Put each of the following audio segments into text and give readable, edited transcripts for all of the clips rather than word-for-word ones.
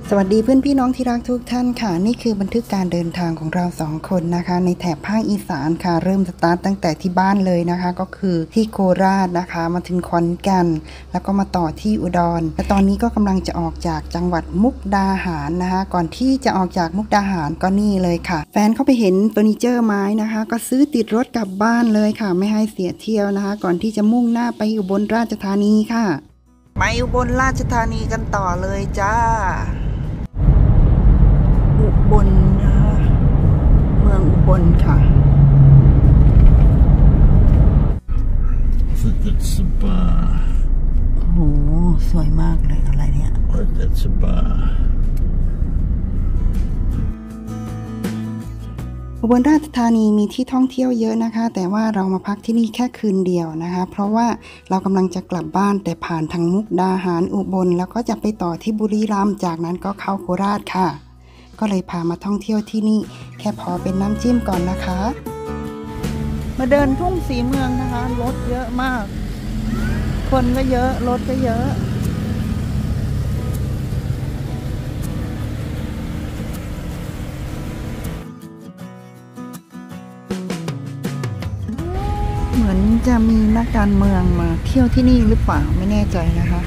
สวัสดีเพื่อนพี่น้องที่รักทุกท่านค่ะนี่คือบันทึกการเดินทางของเราสองคนนะคะในแถบภาคอีสานค่ะเริ่มสตาร์ทตั้งแต่ที่บ้านเลยนะคะก็คือที่โคราชนะคะมาถึงขอนแก่นแล้วก็มาต่อที่อุดรและตอนนี้ก็กำลังจะออกจากจังหวัดมุกดาหารนะคะก่อนที่จะออกจากมุกดาหารก็นี่เลยค่ะแฟนเขาไปเห็นเฟอร์นิเจอร์ไม้นะคะก็ซื้อติดรถกลับบ้านเลยค่ะไม่ให้เสียเที่ยวนะคะก่อนที่จะมุ่งหน้าไปอุบลราชธานีค่ะไปอุบลราชธานีกันต่อเลยจ้าอุบลนะคะเมืองอุบลค่ะ That's a bar. โอ้โหสวยมากเลยอะไรเนี่ย That's a bar. อุบลราชธานีมีที่ท่องเที่ยวเยอะนะคะแต่ว่าเรามาพักที่นี่แค่คืนเดียวนะคะเพราะว่าเรากำลังจะกลับบ้านแต่ผ่านทางมุกดาหารอุบลแล้วก็จะไปต่อที่บุรีรัมย์จากนั้นก็เข้าโคราชค่ะก็เลยพามาท่องเที่ยวที่นี่แค่พอเป็นน้ำจิ้มก่อนนะคะมาเดินทุ่งสีเมืองนะคะรถเยอะมากคนก็เยอะรถก็เยอะเหมือนจะมีนักการเมืองมาเที่ยวที่นี่หรือเปล่าไม่แน่ใจนะคะ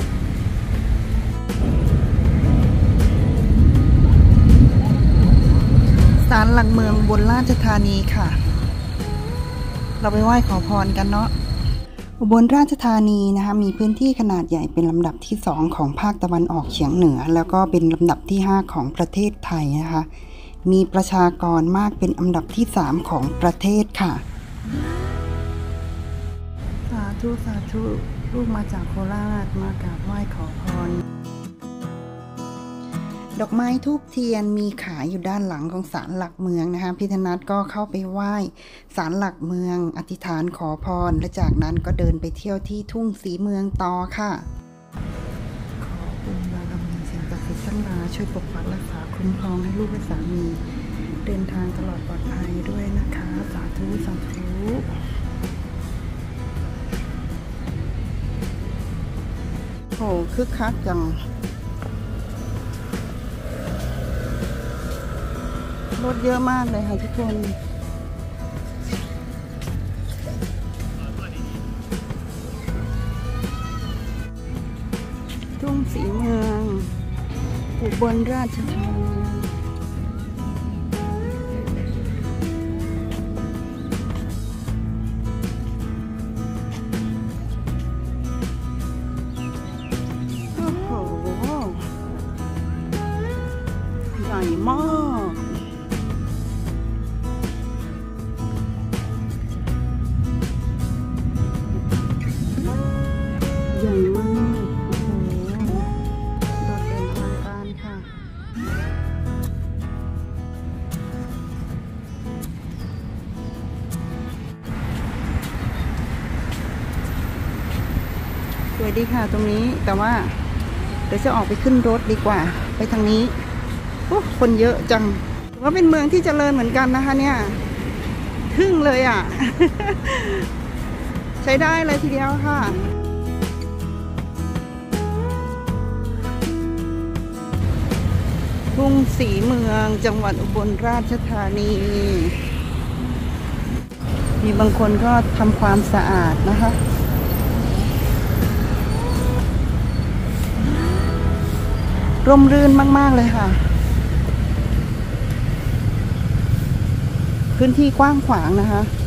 ศาลหลักเมืองอุบลราชธานีค่ะเราไปไหว้ขอพรกันเนาะอุบลราชธานีนะคะมีพื้นที่ขนาดใหญ่เป็นลำดับที่2ของภาคตะวันออกเฉียงเหนือแล้วก็เป็นลำดับที่5ของประเทศไทยนะคะมีประชากรมากเป็นอันดับที่3ของประเทศค่ะสาธุสาธุลูกมาจากโคราชมากราบไหว้ขอพรดอกไม้ธูปเทียนมีขายอยู่ด้านหลังของศาลหลักเมืองนะคะพี่ธนัทก็เข้าไปไหว้ศาลหลักเมืองอธิษฐานขอพรและจากนั้นก็เดินไปเที่ยวที่ทุ่งสีเมืองต่อค่ะขอบุญบารมีสิ่งศักดิ์สิทธิ์ทั้งหลายช่วยปกปักรักษาคุ้มครองให้ลูกและสามีเดินทางตลอดปลอดภัยด้วยนะคะสาธุสาธุโอ้คึกคักจังรถเยอะมากเลยค่ะทุกคนทุ่งสีเมืองอุบลราชธานีโอ้โหใหญ่มากใหญ่มากโอ้โหโดดเด่นอลังการค่ะสวยดีค่ะตรงนี้แต่ว่าเดี๋ยวจะออกไปขึ้นรถดีกว่าไปทางนี้โอ้คนเยอะจังว่าเป็นเมืองที่เจริญเหมือนกันนะคะเนี่ยทึ่งเลยอ่ะ ใช้ได้เลยทีเดียวค่ะทุ่งสีเมืองจังหวัดอุบลราชธานีมีบางคนก็ทำความสะอาดนะคะร่มรื่นมากๆเลยค่ะพื้นที่กว้างขวางนะคะ